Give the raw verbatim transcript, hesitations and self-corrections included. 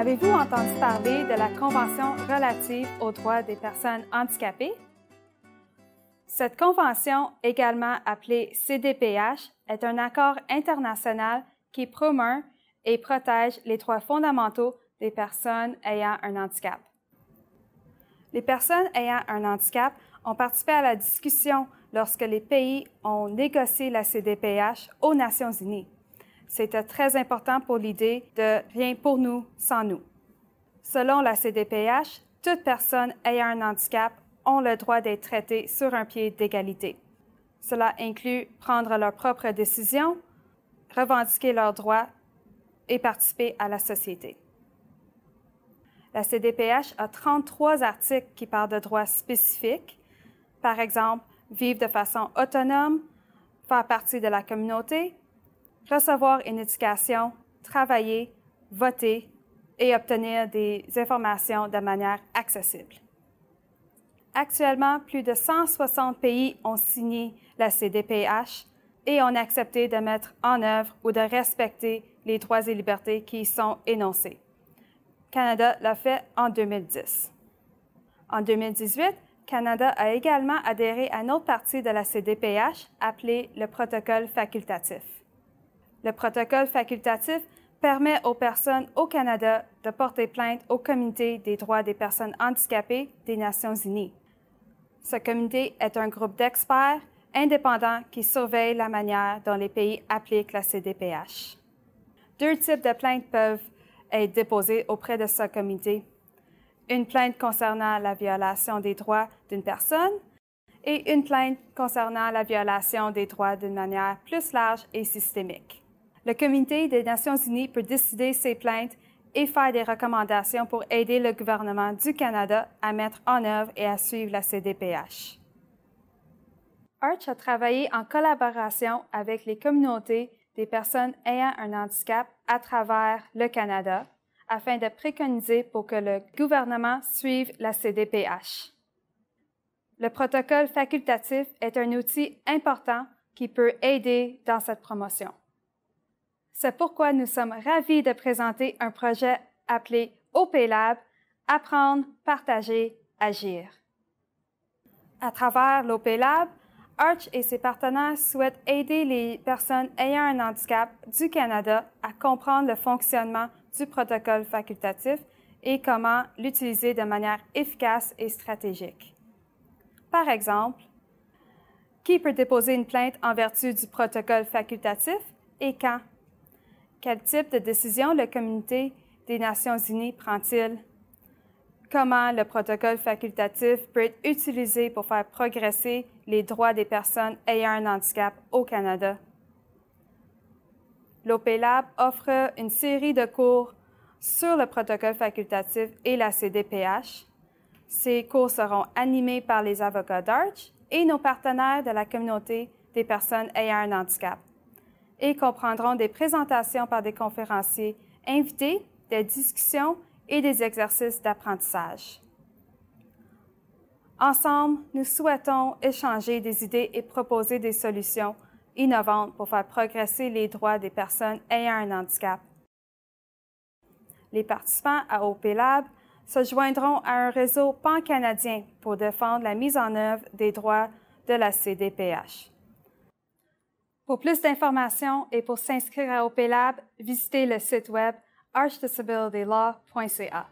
Avez-vous entendu parler de la Convention relative aux droits des personnes handicapées? Cette convention, également appelée C D P H, est un accord international qui promeut et protège les droits fondamentaux des personnes ayant un handicap. Les personnes ayant un handicap ont participé à la discussion lorsque les pays ont négocié la C D P H aux Nations unies. C'était très important pour l'idée de « rien pour nous sans nous ». Selon la C D P H, toute personne ayant un handicap ont le droit d'être traitées sur un pied d'égalité. Cela inclut prendre leurs propres décisions, revendiquer leurs droits et participer à la société. La C D P H a trente-trois articles qui parlent de droits spécifiques, par exemple, vivre de façon autonome, faire partie de la communauté, recevoir une éducation, travailler, voter et obtenir des informations de manière accessible. Actuellement, plus de cent soixante pays ont signé la C D P H et ont accepté de mettre en œuvre ou de respecter les droits et libertés qui y sont énoncés. Canada l'a fait en deux mille dix. En deux mille dix-huit, Canada a également adhéré à une autre partie de la C D P H appelée le protocole facultatif. Le protocole facultatif permet aux personnes au Canada de porter plainte au Comité des droits des personnes handicapées des Nations unies. Ce comité est un groupe d'experts indépendants qui surveille la manière dont les pays appliquent la C D P H. Deux types de plaintes peuvent être déposées auprès de ce comité. Une plainte concernant la violation des droits d'une personne et une plainte concernant la violation des droits d'une manière plus large et systémique. Le Comité des Nations unies peut décider ces plaintes et faire des recommandations pour aider le gouvernement du Canada à mettre en œuvre et à suivre la C D P H. Arch a travaillé en collaboration avec les communautés des personnes ayant un handicap à travers le Canada afin de préconiser pour que le gouvernement suive la C D P H. Le protocole facultatif est un outil important qui peut aider dans cette promotion. C'est pourquoi nous sommes ravis de présenter un projet appelé O P Lab – Apprendre, partager, agir. À travers l'O P Lab, Arch et ses partenaires souhaitent aider les personnes ayant un handicap du Canada à comprendre le fonctionnement du protocole facultatif et comment l'utiliser de manière efficace et stratégique. Par exemple, qui peut déposer une plainte en vertu du protocole facultatif et quand? Quel type de décision le Comité des Nations unies prend-il? Comment le protocole facultatif peut être utilisé pour faire progresser les droits des personnes ayant un handicap au Canada? L'O P Lab offre une série de cours sur le protocole facultatif et la C D P H. Ces cours seront animés par les avocats d'Arch et nos partenaires de la communauté des personnes ayant un handicap et comprendront des présentations par des conférenciers invités, des discussions et des exercices d'apprentissage. Ensemble, nous souhaitons échanger des idées et proposer des solutions innovantes pour faire progresser les droits des personnes ayant un handicap. Les participants à O P Lab se joindront à un réseau pan-canadien pour défendre la mise en œuvre des droits de la C D P H. Pour plus d'informations et pour s'inscrire à O P Lab, visitez le site web arch disability law point c a.